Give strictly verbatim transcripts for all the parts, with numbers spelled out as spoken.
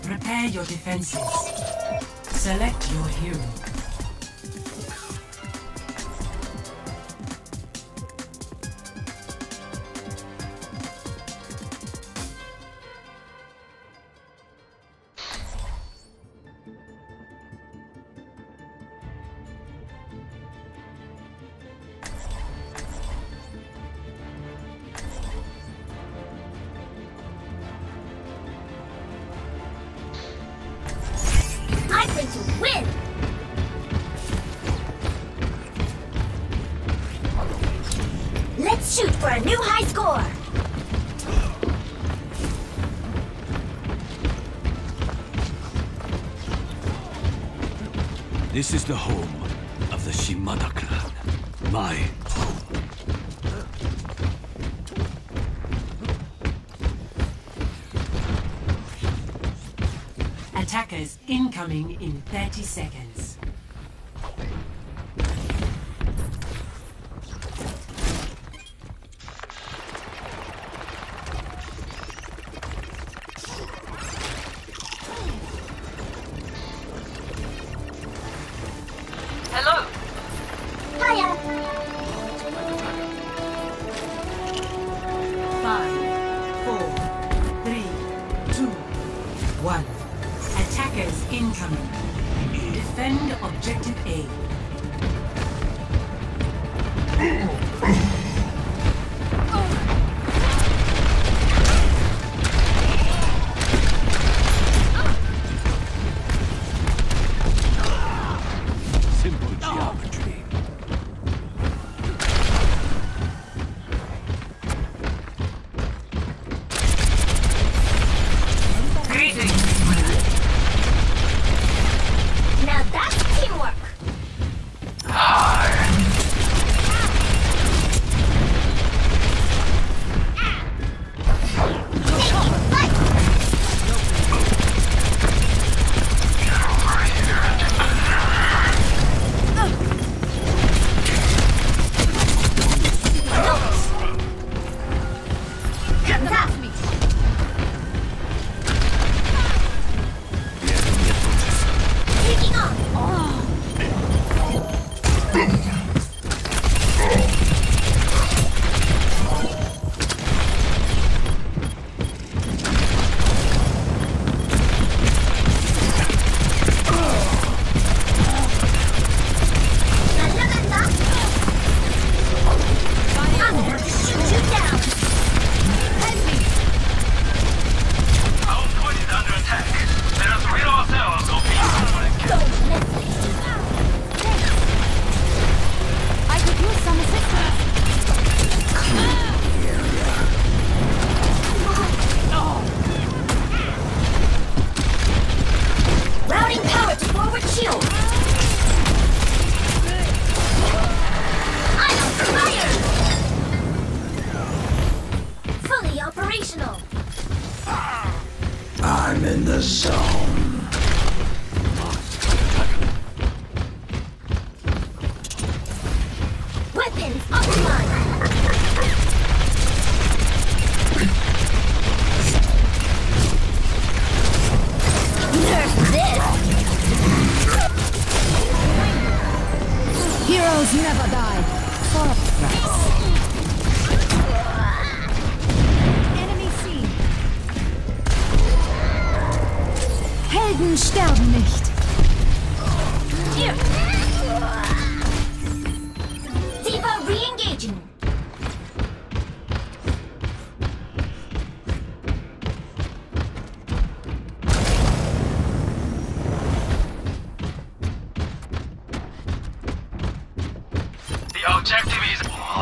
Prepare your defenses. Select your hero. I'm going to win! Let's shoot for a new high score! This is the home of the Shimada clan. My home. Attackers incoming in thirty seconds. Hello. Hiya! Five, four, three, two, one. Attackers incoming. Defend objective A. Simple geometry. Greetings. Now that's teamwork! Taking off! I'm going to shoot you down! Output is under attack. Let us rid ourselves of these. Don't let me. I could use some assistance. Routing power to forward shield! I'm on fire! Fully operational! I'm in the zone. Weapons optimized! Nerf this! Heroes never die. For a price. Enemy seen. Helden sterben nicht. Here! D.Va re-engaging! The objective is.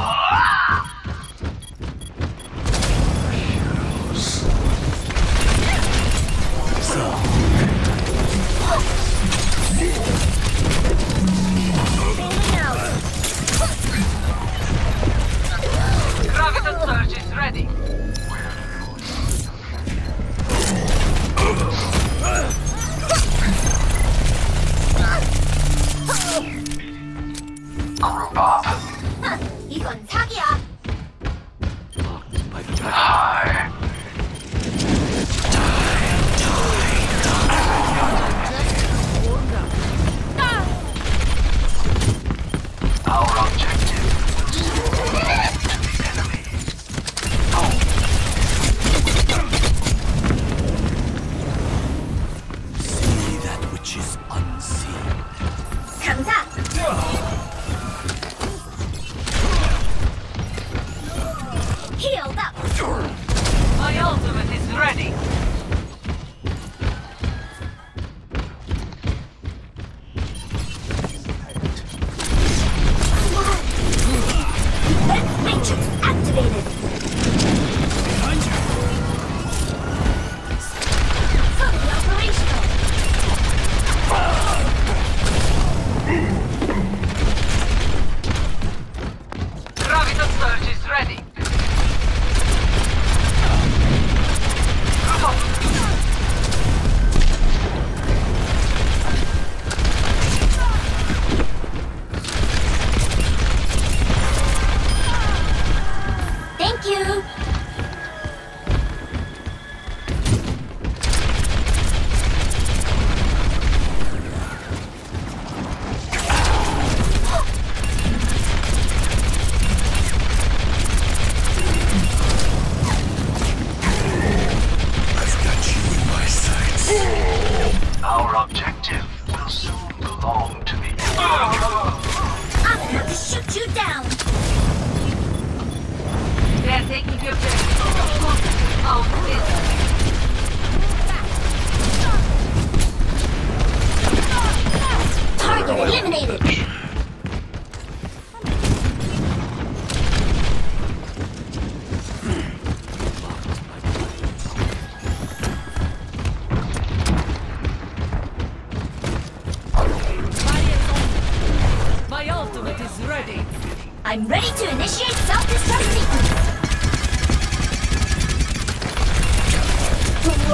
Bailing out! Graviton surge is ready. Group up.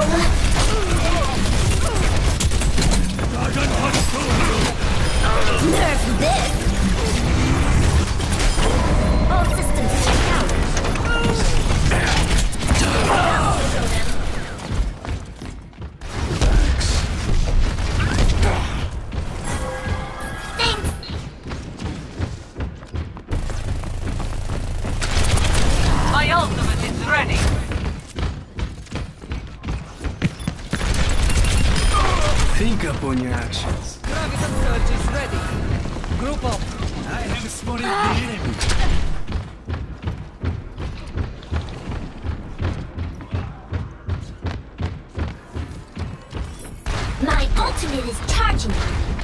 Nerf this! All systems checked out. Thanks! My ultimate is ready. Think up on your actions. Graviton surge is ready. Group up. I have spotted the enemy. My ultimate is charging.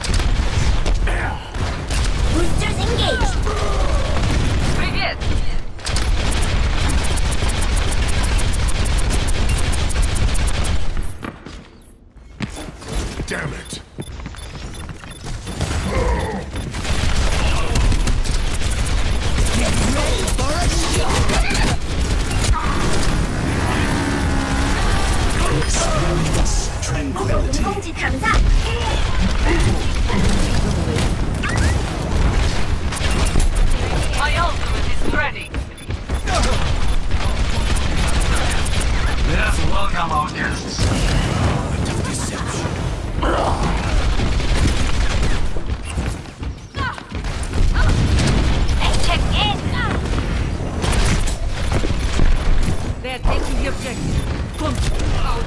Boosters engaged. Привет. Damn it! Tranquility. 攻击他们在。 My ultimate is ready. Yes, welcome our guests. Let's check in. They're taking the objective. Come out.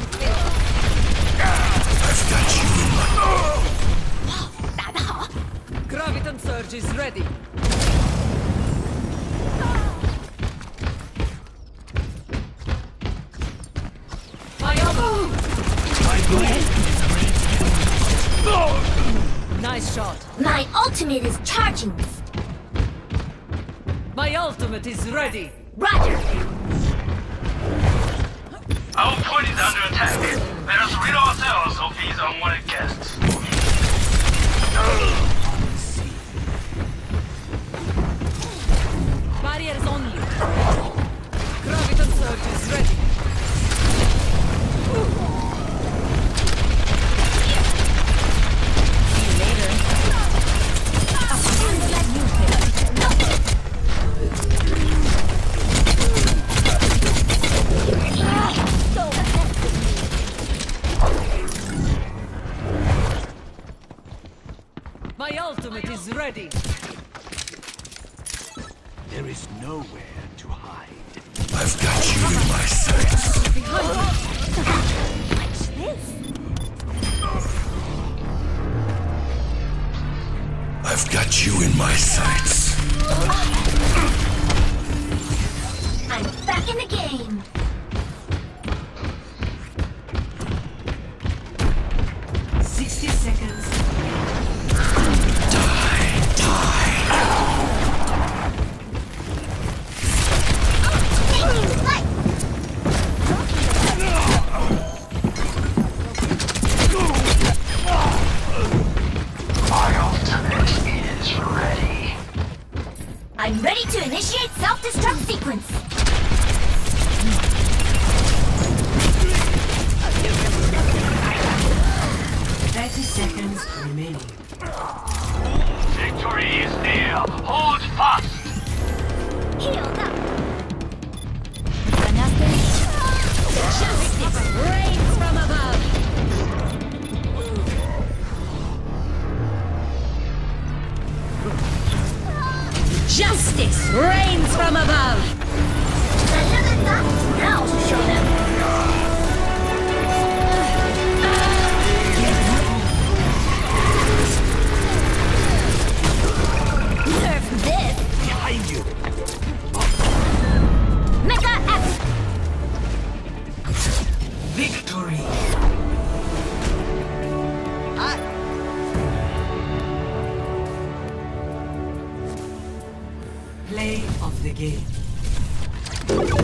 I've got you in my... 打得好。 Graviton surge is ready. My ultimate. My blade is ready. Nice shot. My ultimate is charging. My ultimate is ready. Roger. Our point is under attack. Let us rid ourselves of these unwanted guests. Barriers on you. Graviton surge is ready. See you later. My ultimate is ready. There is nowhere to hide. I've got you in my sights. Watch this. I've got you in my sights. I'm back in the game. sixty seconds. Taking flight. My ultimate is ready. I'm ready to initiate self-destruct sequence. thirty seconds remaining. Victory is near. Hold fast. Healed up. Justice reigns from above. Justice reigns from above. Now show them. Nerf this. Behind you. Mecha X. Victory. Play of the game.